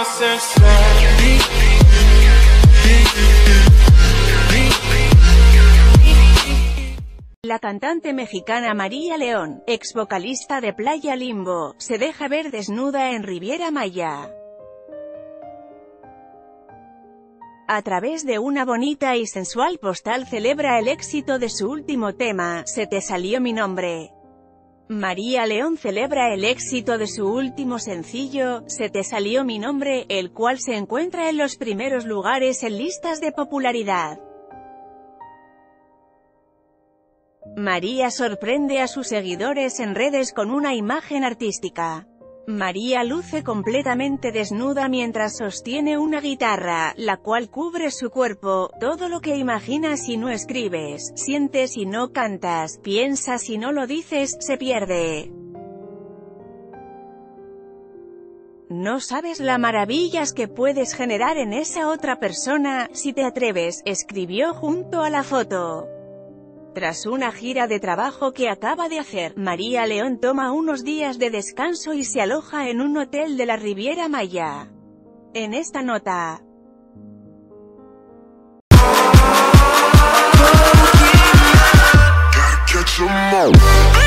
La cantante mexicana María León, ex vocalista de Playa Limbo, se deja ver desnuda en Riviera Maya. A través de una bonita y sensual postal celebra el éxito de su último tema, Se te salió mi nombre. María León celebra el éxito de su último sencillo, Se te salió mi nombre, el cual se encuentra en los primeros lugares en listas de popularidad. María sorprende a sus seguidores en redes con una imagen artística. María luce completamente desnuda mientras sostiene una guitarra, la cual cubre su cuerpo. Todo lo que imaginas y no escribes, sientes y no cantas, piensas y no lo dices, se pierde. No sabes las maravillas que puedes generar en esa otra persona, si te atreves, escribió junto a la foto. Tras una gira de trabajo que acaba de hacer, María León toma unos días de descanso y se aloja en un hotel de la Riviera Maya. En esta nota, gotta catch 'em all.